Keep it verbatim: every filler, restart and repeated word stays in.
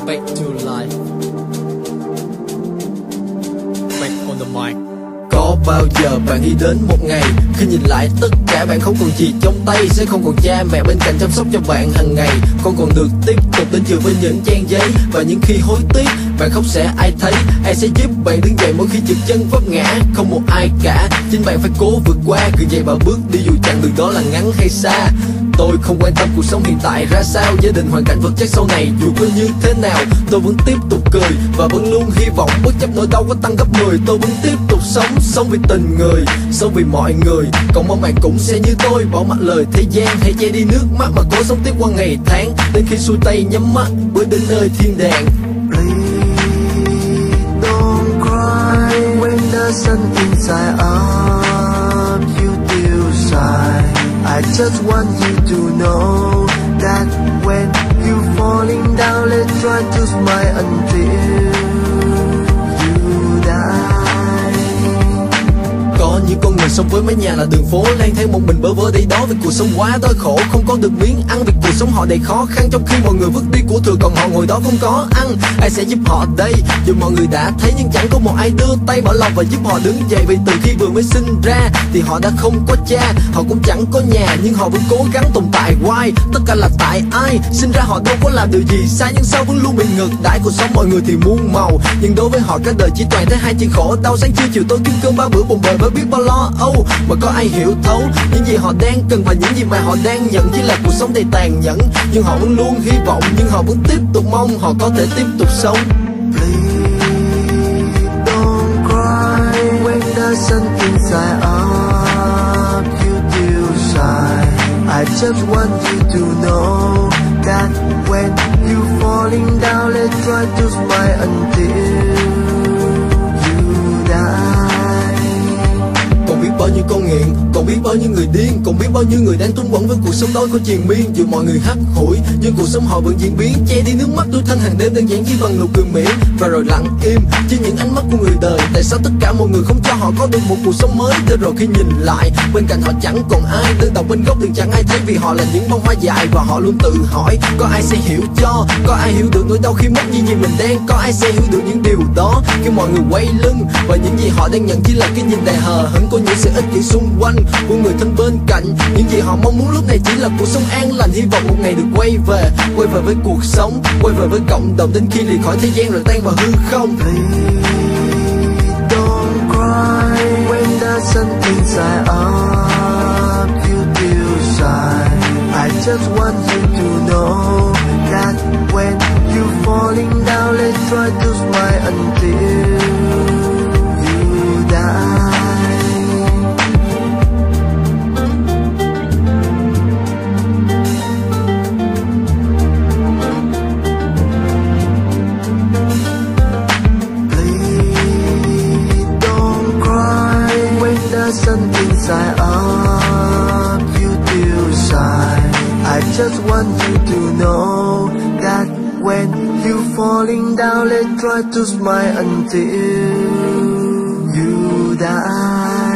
Back to life. Back on the mic. Có bao giờ bạn nghĩ đến một ngày khi nhìn lại tất cả bạn không còn gì trong tay, sẽ không còn cha mẹ bên cạnh chăm sóc cho bạn hàng ngày, không còn được tiếp tục đến trường với những trang giấy, và những khi hối tiếc bạn khóc sẽ ai thấy, ai sẽ giúp bạn đứng dậy mỗi khi trượt chân vấp ngã, không một ai cả, chính bạn phải cố vượt qua, cứ vậy mà bước đi dù chặng đường đó là ngắn hay xa. Tôi không quan tâm cuộc sống hiện tại ra sao, gia đình hoàn cảnh vật chất sau này dù có như thế nào, tôi vẫn tiếp tục cười và vẫn luôn hy vọng, bất chấp nỗi đau có tăng gấp mười, tôi vẫn tiếp tục sống, sống vì tình người, sống vì mọi người. Còn mong bạn cũng sẽ như tôi, bỏ mặc lời thế gian hay che đi nước mắt mà cố sống tiếp qua ngày tháng, đến khi xuôi tay nhắm mắt bước đến nơi thiên đàng. Don't cry when the sun inside up you still shine. I just want you to know that when you falling down, let's try to smile until you die. Có những con người sống với mái nhà là đường phố, lang thang một mình bơ vơ đây đó vì cuộc sống quá đói khổ, không có được miếng ăn vì cuộc sống họ đầy khó khăn, trong khi mọi người vứt đi của thừa còn họ ngồi đó không có ăn. Ai sẽ giúp họ đây? Dù mọi người đã thấy nhưng chẳng có một ai đưa tay mở lòng và giúp họ đứng dậy, vì từ khi vừa mới sinh ra thì họ đã không có cha, họ cũng chẳng có nhà, nhưng họ vẫn cố gắng tồn tại hoài. Tất cả là tại ai? Sinh ra họ đâu có làm điều gì sai, nhưng sao vẫn luôn bị ngược đãi. Cuộc sống mọi người thì muôn màu, nhưng đối với họ cả đời chỉ toàn thấy hai chữ khổ đau. Sáng trưa chiều tối kiếm cơm ba bữa bồng bềnh với biết bao lo âu, mà có ai hiểu thấu những gì họ đang cần và những gì mà họ đang nhận chỉ là cuộc sống đầy tàn nhẫn. Nhưng họ vẫn luôn hy vọng, nhưng họ vẫn tiếp tục mong họ có thể tiếp tục sống. Please don't cry when the sun inside up you still shine. I just want you to know that when you falling down, let's try to smile until you die. Còn biết bao nhiêu con nghiện, còn biết bao nhiêu người điên, còn biết bao nhiêu người đang túng quẫn với cuộc sống đói khổ triền miên. Dù mọi người hắt hủi nhưng cuộc sống họ vẫn diễn biến, che đi nước mắt tôi thanh hàng đêm đơn giản chỉ bằng nụ cười mỉm và rồi lặng im trước những ánh mắt của người đời. Tại sao tất cả mọi người không cho họ có được một cuộc sống mới? Để rồi khi nhìn lại bên cạnh họ chẳng còn ai, đơn độc bên góc đường chẳng ai thấy, vì họ là những bông hoa dại và họ luôn tự hỏi có ai sẽ hiểu cho, có ai hiểu được nỗi đau khi mất những gì mình đang có, ai sẽ hiểu được những điều đó khi mọi người quay lưng và những gì họ đang nhận chỉ là cái nhìn đầy hờ hững của những sự ích kỷ xung quanh, của người thân bên cạnh. Những gì họ mong muốn lúc này chỉ là cuộc sống an lành, hy vọng một ngày được quay về, quay về với cuộc sống, quay về với cộng đồng, đến khi lìa khỏi thế gian rồi tan vào hư không. Please don't cry when the sun inside up you still shine. I just want you to know that when you falling down, let's try to smile until you die. Sun inside up you still shine. I just want you to know that when you falling down, let's try to smile until you die.